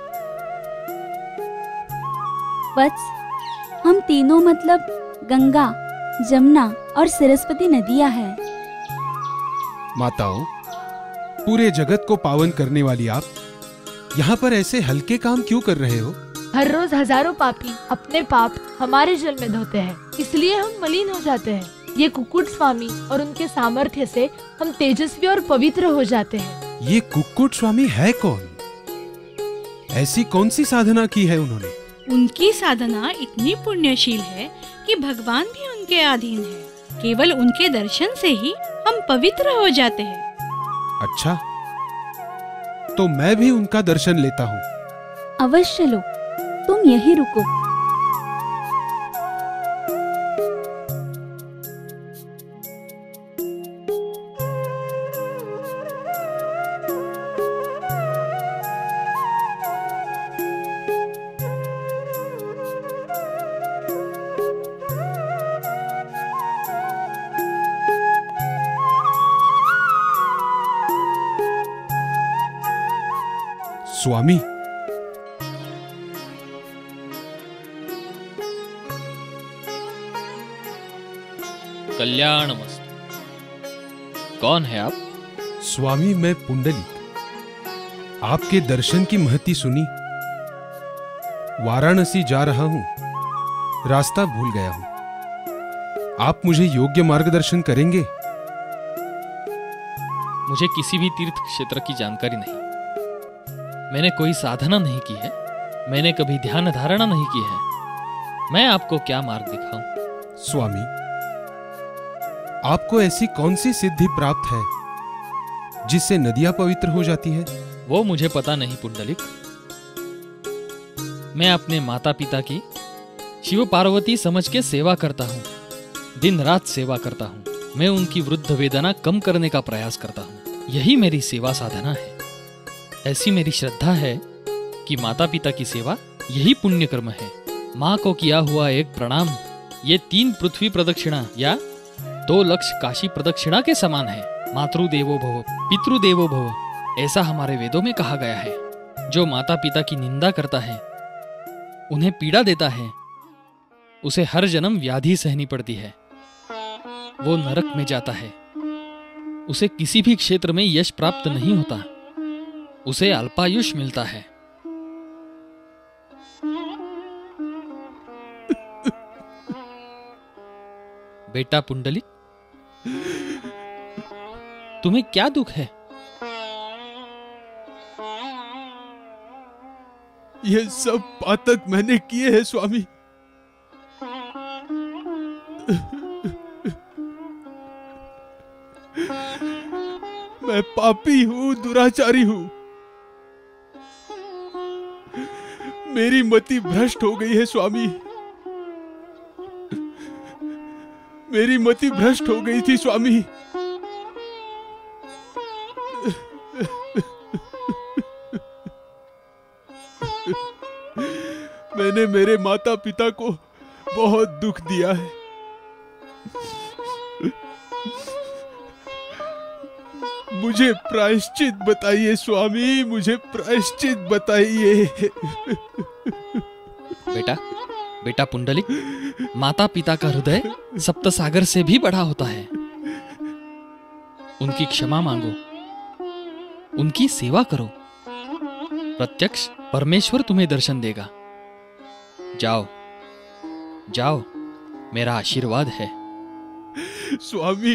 Speaker 11: बस हम तीनों मतलब गंगा, जमुना और सरस्वती नदियां हैं।
Speaker 7: माताओं, पूरे जगत को पावन करने वाली आप यहाँ पर ऐसे हल्के काम क्यों कर रहे हो?
Speaker 12: हर रोज हजारों पापी अपने पाप हमारे जल में धोते हैं, इसलिए हम मलिन हो जाते हैं। ये कुक्कुट स्वामी और उनके सामर्थ्य से हम तेजस्वी और पवित्र हो जाते हैं।
Speaker 7: ये कुक्कुट स्वामी है कौन? ऐसी कौन सी साधना की है उन्होंने?
Speaker 13: उनकी साधना इतनी पुण्यशील है कि भगवान भी उनके अधीन है। केवल उनके दर्शन से ही हम पवित्र हो जाते हैं।
Speaker 7: अच्छा, तो मैं भी उनका दर्शन लेता हूँ।
Speaker 11: अवश्य लो, तुम यहीं रुको।
Speaker 7: स्वामी,
Speaker 14: कल्याणमस्तु। कौन है आप?
Speaker 7: स्वामी, मैं पुंडलिक। आपके दर्शन की महती सुनी, वाराणसी जा रहा हूं, रास्ता भूल गया हूं। आप मुझे योग्य मार्गदर्शन करेंगे?
Speaker 14: मुझे किसी भी तीर्थ क्षेत्र की जानकारी नहीं। मैंने कोई साधना नहीं की है, मैंने कभी ध्यान धारणा नहीं की है। मैं आपको क्या मार्ग दिखाऊं?
Speaker 7: स्वामी, आपको ऐसी कौन सी सिद्धि प्राप्त है जिससे नदियां पवित्र हो जाती है?
Speaker 14: वो मुझे पता नहीं पुंडलिक। मैं अपने माता पिता की शिव पार्वती समझ के सेवा करता हूँ, दिन रात सेवा करता हूँ। मैं उनकी वृद्ध वेदना कम करने का प्रयास करता हूँ, यही मेरी सेवा साधना है। ऐसी मेरी श्रद्धा है कि माता पिता की सेवा यही पुण्य कर्म है। माँ को किया हुआ एक प्रणाम ये 3 पृथ्वी प्रदक्षिणा या 2 लक्ष काशी प्रदक्षिणा के समान है। मातृदेवो भव पितृदेवो भव, ऐसा हमारे वेदों में कहा गया है। जो माता पिता की निंदा करता है, उन्हें पीड़ा देता है, उसे हर जन्म व्याधि सहनी पड़ती है। वो नरक में जाता है। उसे किसी भी क्षेत्र में यश प्राप्त नहीं होता, उसे अल्पायुष मिलता है। बेटा पुंडलिक, तुम्हें क्या दुख है?
Speaker 7: ये सब पातक मैंने किए हैं स्वामी। मैं पापी हूँ, दुराचारी हूँ। मेरी मति भ्रष्ट हो गई है स्वामी। मेरी मति भ्रष्ट हो गई थी स्वामी। मैंने मेरे माता पिता को बहुत दुख दिया है। मुझे प्रायश्चित बताइए स्वामी, मुझे प्रायश्चित बताइए।
Speaker 14: बेटा पुंडलिक, माता पिता का हृदय सप्त सागर से भी बड़ा होता है। उनकी क्षमा मांगो, उनकी सेवा करो, प्रत्यक्ष परमेश्वर तुम्हें दर्शन देगा। जाओ जाओ, मेरा आशीर्वाद है।
Speaker 7: स्वामी,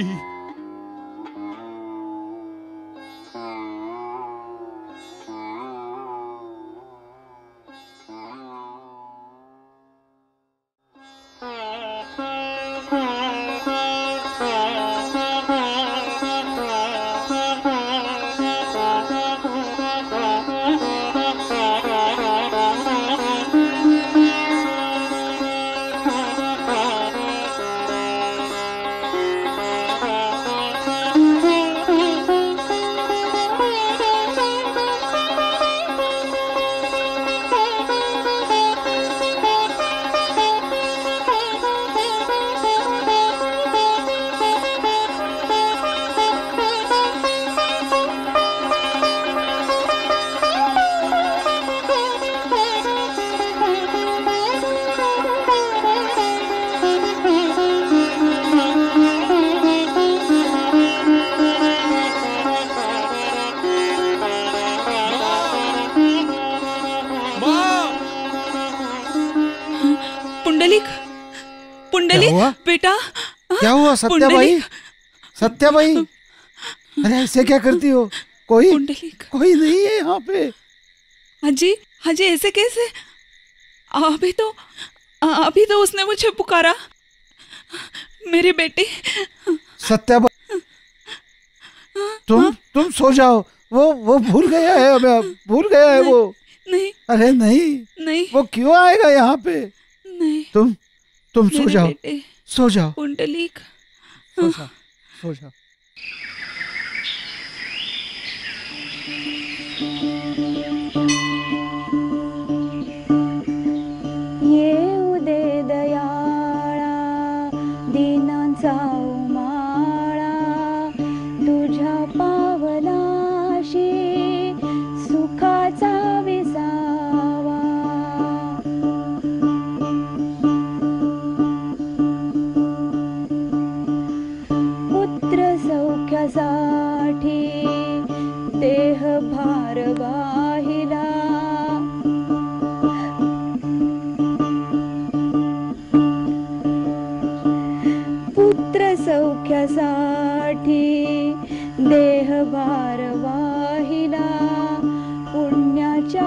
Speaker 6: पुंडलिक, पुंडलिक
Speaker 5: हुआ?
Speaker 6: बेटा,
Speaker 5: क्या हुआ सत्याबाई? सत्याबाई, अरे ऐसे क्या करती हो? कोई कोई नहीं है यहाँ पे।
Speaker 6: हाजी, हाजी ऐसे कैसे? अभी तो उसने मुझे पुकारा, मेरे बेटे।
Speaker 5: सत्याबाई, तुम सो जाओ, वो भूल गया है, हमें भूल गया है वो।
Speaker 6: नहीं,
Speaker 5: अरे नहीं, वो क्यों आएगा यहाँ पे?
Speaker 6: नहीं,
Speaker 5: तुम सो जाओ, सो जाओ
Speaker 6: पुंडलिक,
Speaker 5: सो जाओ।
Speaker 11: ये उदय दयाळा दीनांचा उमाळा तुझ्या पावलाशी सुखाचा विसावा। पुत्र सौख्यासाठी देह भार वाहिला, पुत्र सौख्यासाठी देह भार वाहिला, पुण्याच्या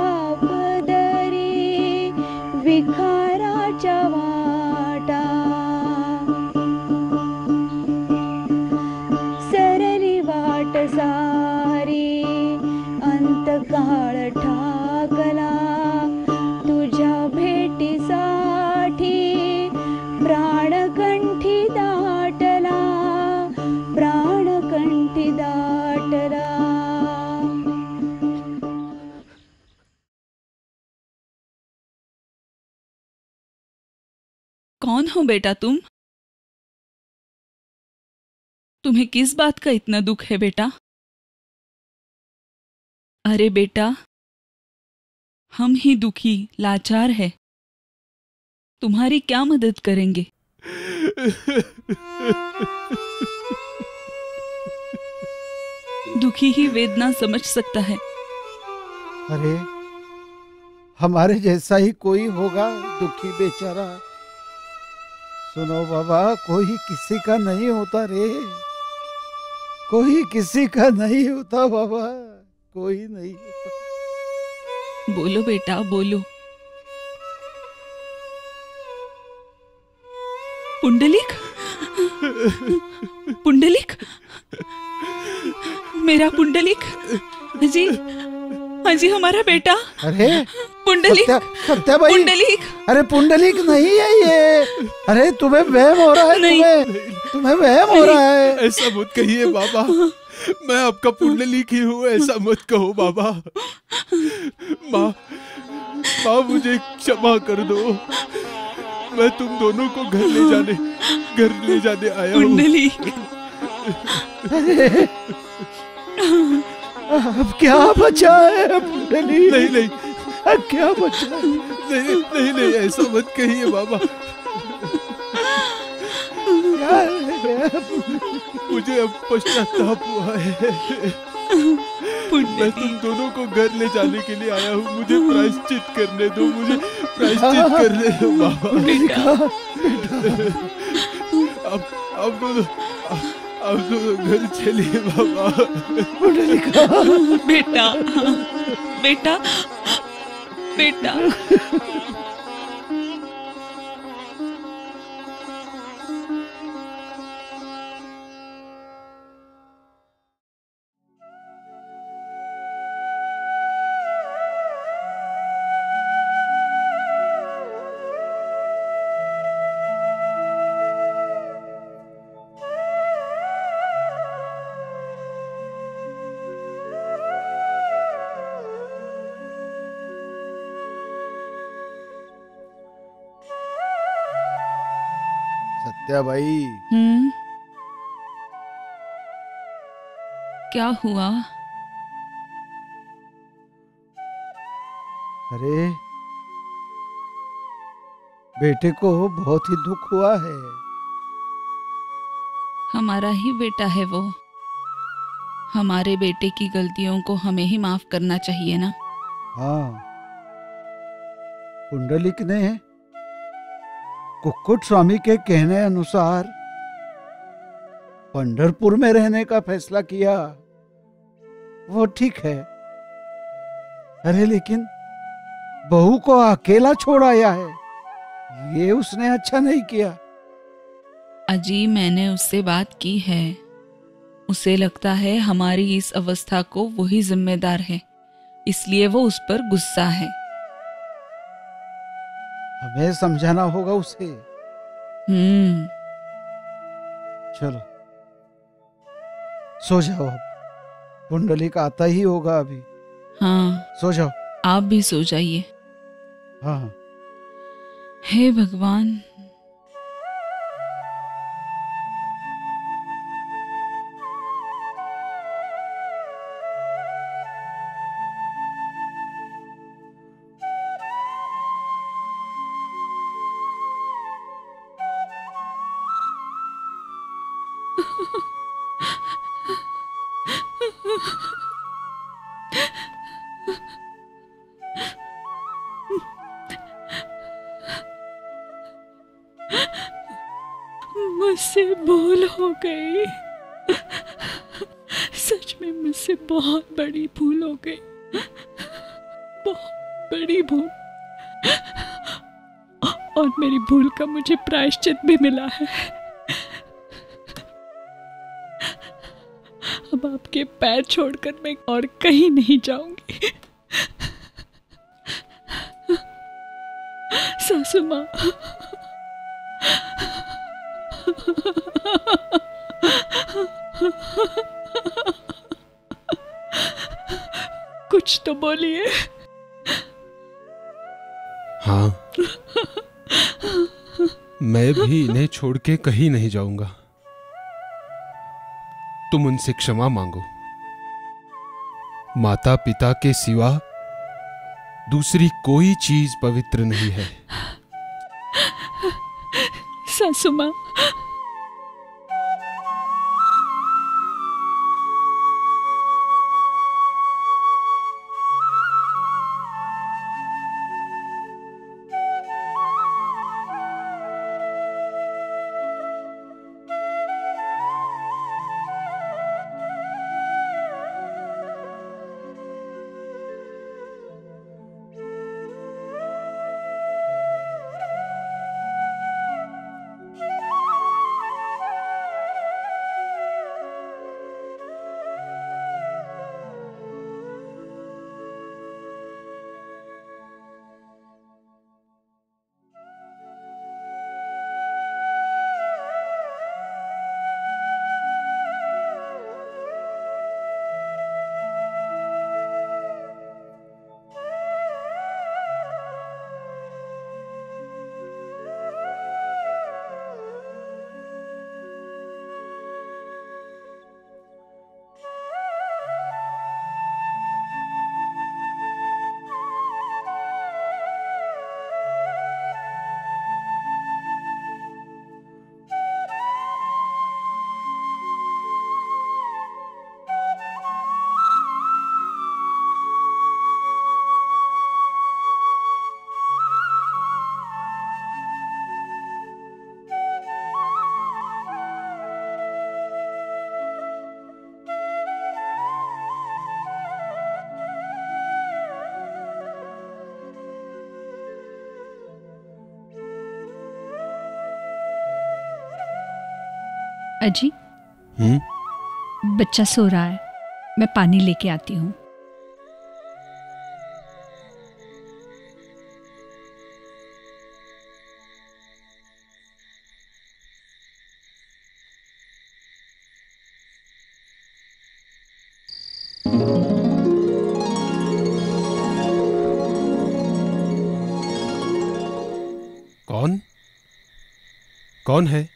Speaker 11: पदरी विखाराच्या वाटा। सरली वाट सारी अंतकाळ ठाकला, तुझ्या भेटीसाठी प्राणकंठी दाटला, प्राणकंठी दाटला।
Speaker 6: कौन हो बेटा तुम? तुम्हें किस बात का इतना दुख है बेटा? अरे बेटा, हम ही दुखी लाचार है, तुम्हारी क्या मदद करेंगे? दुखी ही वेदना समझ सकता है।
Speaker 5: अरे हमारे जैसा ही कोई होगा दुखी बेचारा। सुनो बाबा, कोई किसी का नहीं होता रे, कोई किसी का नहीं होता बाबा, कोई नहीं होता।
Speaker 6: बोलो बेटा बोलो। पुंडलिक, पुंडलिक, मेरा पुंडलिक, हाजी, हाजी हमारा बेटा।
Speaker 5: अरे
Speaker 6: पुंडलिक,
Speaker 5: सत्याबाई,
Speaker 6: पुंडलिक,
Speaker 5: अरे पुंडलिक नहीं है ये। अरे तुम्हें वहम हो रहा है, तुम्हें वहम हो रहा है।
Speaker 7: ऐसा मत कहिए बाबा, मैं आपका पुंडलिक ही हूँ, ऐसा मत कहो बाबा। माँ, मुझे क्षमा कर दो, मैं तुम दोनों को घर ले जाने आया हूँ।
Speaker 6: पुंडलिक,
Speaker 5: अब क्या बचा है पुंडलिक?
Speaker 7: नहीं,
Speaker 5: अब क्या बचा है?
Speaker 7: नहीं, ऐसा मत कहिए बाबा। मुझे अब पश्चाताप हुआ है। मैं तुम दोनों को घर ले जाने के लिए आया हूँ, मुझे प्रायश्चित करने दो, मुझे प्रायश्चित करने दो बाबा। अब दोनों घर चलिए बाबा।
Speaker 6: बेटा, बेटा, बेटा।
Speaker 5: सत्याबाई,
Speaker 6: क्या हुआ?
Speaker 5: अरे बेटे को बहुत ही दुख हुआ है।
Speaker 6: हमारा ही बेटा है वो, हमारे बेटे की गलतियों को हमें ही माफ करना चाहिए ना।
Speaker 5: हाँ, पुंडलिक ने कुक्कुट स्वामी के कहने अनुसार पंढरपुर में रहने का फैसला किया, वो ठीक है। अरे लेकिन बहू को अकेला छोड़ आया है, ये उसने अच्छा नहीं किया।
Speaker 6: अजी, मैंने उससे बात की है। उसे लगता है हमारी इस अवस्था को वही जिम्मेदार है, इसलिए वो उस पर गुस्सा है।
Speaker 5: हमें समझाना होगा उसे। चलो सो जाओ, अब पुंडलिक आता ही होगा अभी।
Speaker 6: हाँ,
Speaker 5: सो जाओ।
Speaker 6: आप भी सो जाइए।
Speaker 5: हाँ।
Speaker 6: हे भगवान। मुझसे भूल हो गई, सच में मुझसे बहुत बड़ी भूल हो गई, बहुत बड़ी भूल। और मेरी भूल का मुझे प्रायश्चित भी मिला है। अब आपके पैर छोड़कर मैं और कहीं नहीं जाऊंगी। सासू माँ, कुछ तो बोलिए।
Speaker 7: हाँ, मैं भी इन्हें छोड़ के कहीं नहीं जाऊंगा। तुम उनसे क्षमा मांगो। माता पिता के सिवा दूसरी कोई चीज पवित्र नहीं है।
Speaker 6: सासू माँ, अजी, बच्चा सो रहा है, मैं पानी लेके आती हूँ।
Speaker 7: कौन कौन है?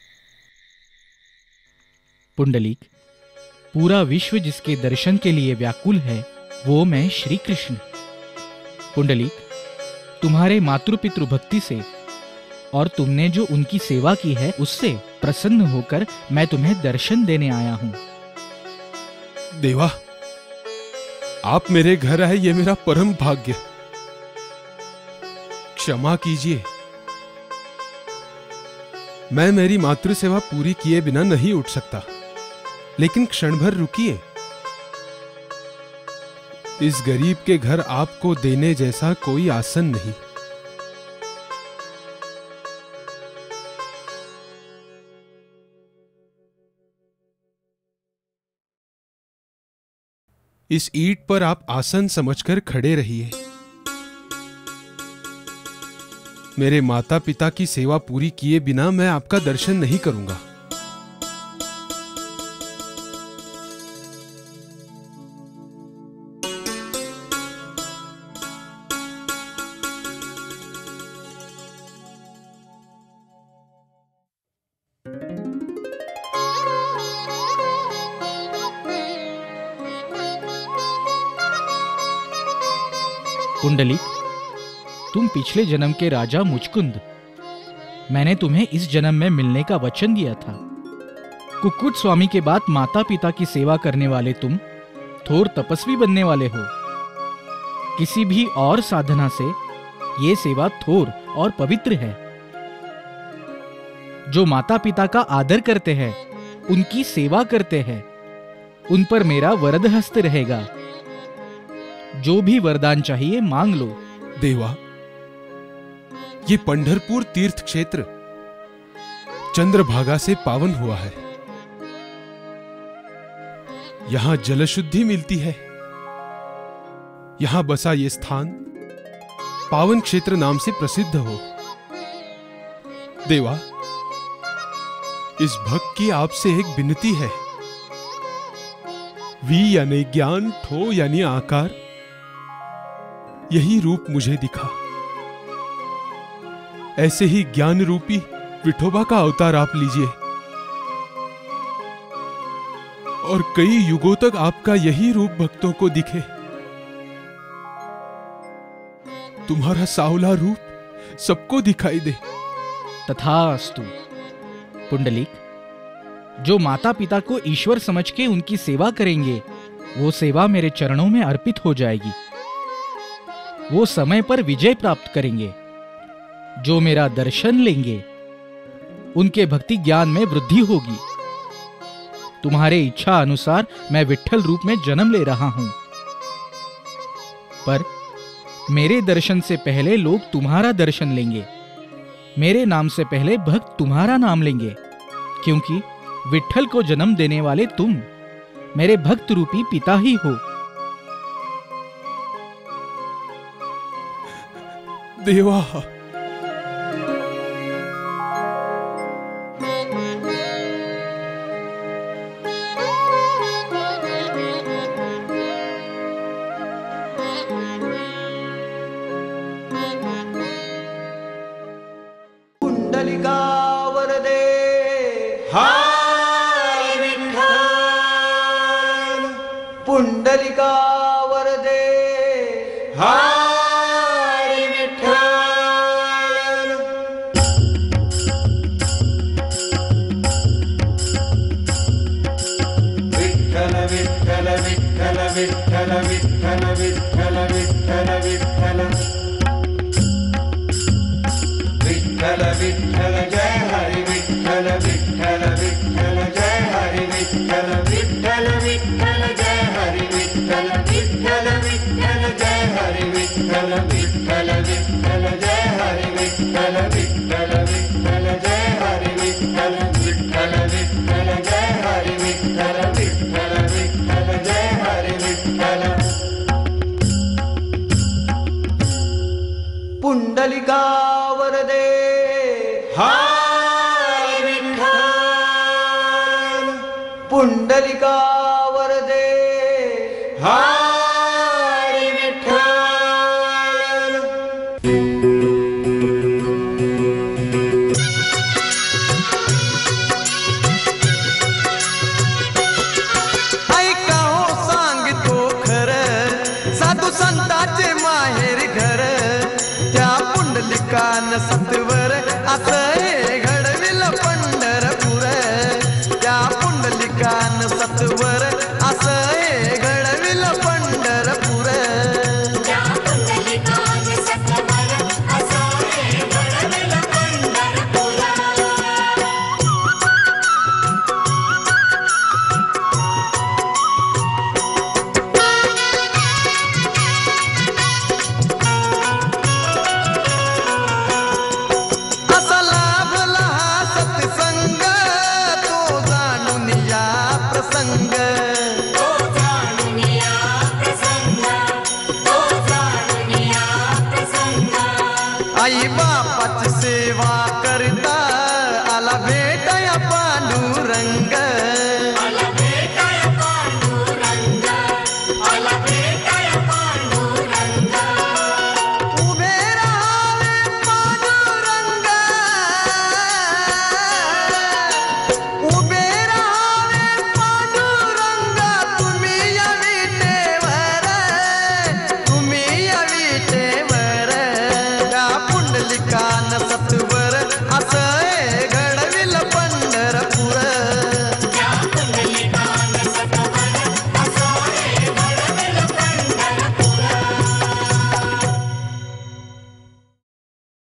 Speaker 8: पुंडलिक, पूरा विश्व जिसके दर्शन के लिए व्याकुल है वो मैं श्री कृष्ण। पुंडलिक, तुम्हारे मातृ-पितृ भक्ति से और तुमने जो उनकी सेवा की है उससे प्रसन्न होकर मैं तुम्हें दर्शन देने आया हूं।
Speaker 7: देवा, आप मेरे घर आए, ये मेरा परम भाग्य। क्षमा कीजिए, मैं मेरी मातृसेवा पूरी किए बिना नहीं उठ सकता, लेकिन क्षण भर रुकिए। इस गरीब के घर आपको देने जैसा कोई आसन नहीं। इस ईंट पर आप आसन समझकर खड़े रहिए। मेरे माता पिता की सेवा पूरी किए बिना मैं आपका दर्शन नहीं करूंगा।
Speaker 8: पुंडलिक, तुम पिछले जन्म के राजा मुचकुंद। मैंने तुम्हें इस जन्म में मिलने का वचन दिया था। कुक्कुट स्वामी के बाद माता पिता की सेवा करने वाले तुम थोर तपस्वी बनने वाले हो। किसी भी और साधना से ये सेवा थोर और पवित्र है। जो माता पिता का आदर करते हैं, उनकी सेवा करते हैं, उन पर मेरा वरद हस्त रहेगा। जो भी वरदान चाहिए मांग लो।
Speaker 7: देवा, ये पंढरपुर तीर्थ क्षेत्र चंद्रभागा से पावन हुआ है। यहां जलशुद्धि मिलती है। यहां बसा ये स्थान पावन क्षेत्र नाम से प्रसिद्ध हो। देवा, इस भक्त की आपसे एक विनती है। वी यानी ज्ञान, ठो यानी आकार, यही रूप मुझे दिखा। ऐसे ही ज्ञान रूपी विठोबा का अवतार आप लीजिए और कई युगों तक आपका यही रूप भक्तों को दिखे। तुम्हारा सावला रूप सबको दिखाई दे।
Speaker 8: तथास्तु। पुंडलिक, जो माता पिता को ईश्वर समझ के उनकी सेवा करेंगे, वो सेवा मेरे चरणों में अर्पित हो जाएगी। वो समय पर विजय प्राप्त करेंगे। जो मेरा दर्शन लेंगे, उनके भक्ति ज्ञान में वृद्धि होगी। तुम्हारे इच्छा अनुसार मैं विट्ठल रूप में जन्म ले रहा हूं, पर मेरे दर्शन से पहले लोग तुम्हारा दर्शन लेंगे। मेरे नाम से पहले भक्त तुम्हारा नाम लेंगे, क्योंकि विट्ठल को जन्म देने वाले तुम मेरे भक्त रूपी पिता ही हो।
Speaker 7: देवा,
Speaker 1: पुंडलिका वरदे हाय विठ्ठल, पुंडलिका वरदे हाय विठ्ठल विठ्ठल विठ्ठल विठ्ठल विठ्ठल विठ्ठल विठ्ठल जय हरि विठ्ठल विठ्ठल विठ्ठल जय हरि विठ्ठल विठ्ठल विठ्ठल जय हरि विठ्ठल विठ्ठल विठ्ठल जय हरि विठ्ठल विठ्ठल विठ्ठल जय हरि विठ्ठल विठ्ठल विठ्ठल जय हरि विठ्ठल विठ्ठल विठ्ठल जय हरि विठ्ठल विठ्ठल विठ्ठल जय हरि विठ्ठल। पुंडलिका वरदे हाय विठ्ठल, पुंडलिका वरदे हाय विठ्ठल। ऐका हो सांगतो खरं, साधू संतांचे माहेर घर, त्या पुंडलिकान सत्वर असं हे घडविलं पंढरपूर, त्या पुंडलिकान सत्वर
Speaker 15: सेवा करता